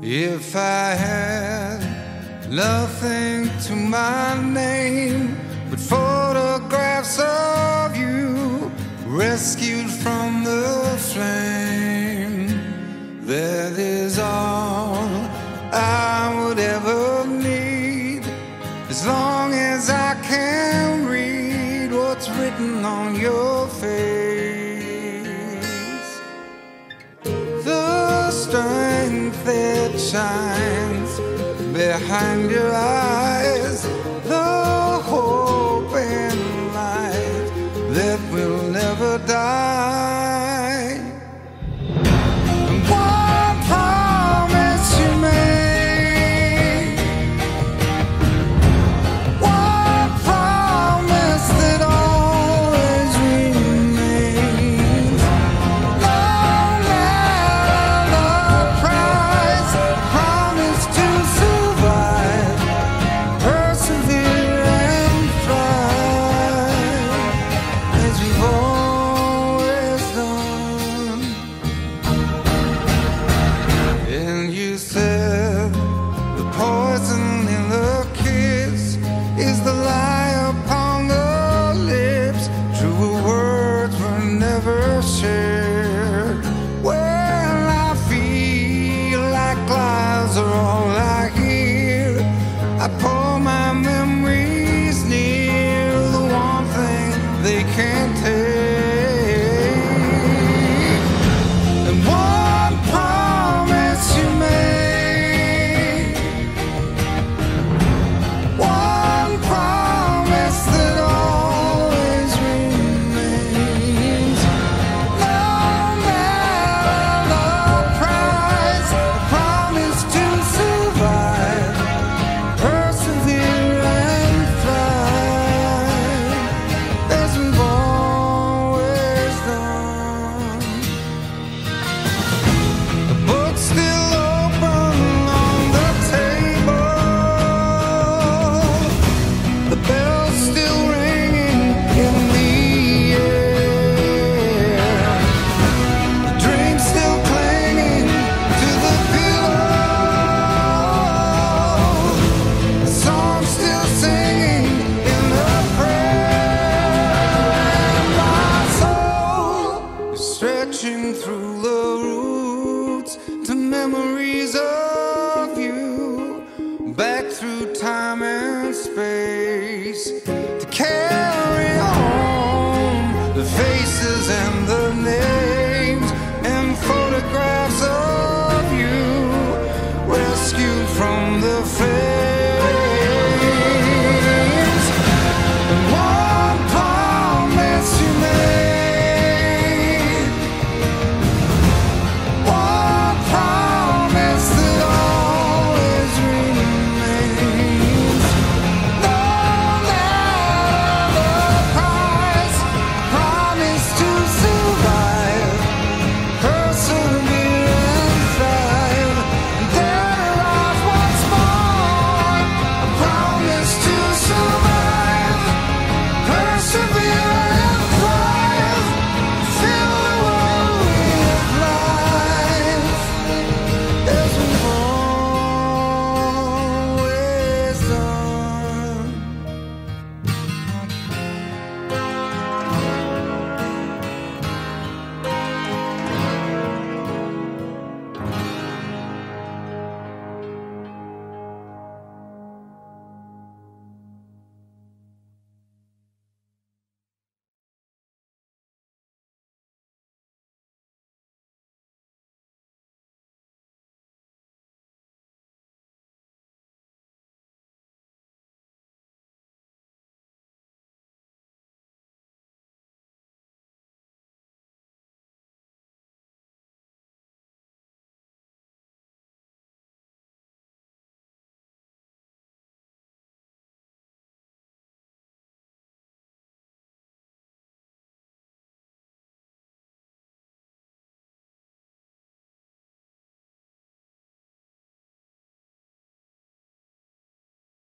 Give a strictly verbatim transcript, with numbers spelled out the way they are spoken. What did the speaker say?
If I had nothing to my name but photographs of you rescued from the flame, that is all I would ever need, as long as I can read what's written on your face. The strength that shines behind your eyes, the hope and light that will never die. And one promise you made, one promise that always remains. No matter the price, promise to survive, persevere and thrive, as we've always done. And you said the poison in the kiss is the lie upon the lips. True words were never shared. Well, I feel like lies are all I hear. I pull my memories near, the one thing they can't take. And one promise you made, one promise that always remains. No matter the price, a promise to survive, persevere and thrive, as we've always done. The book's still open on the table, the bell's still ringing in the air, the dream's still clinging to the pillow, the song's still singing in the prayer, and my soul is stretching through the roots to memories of you, back through time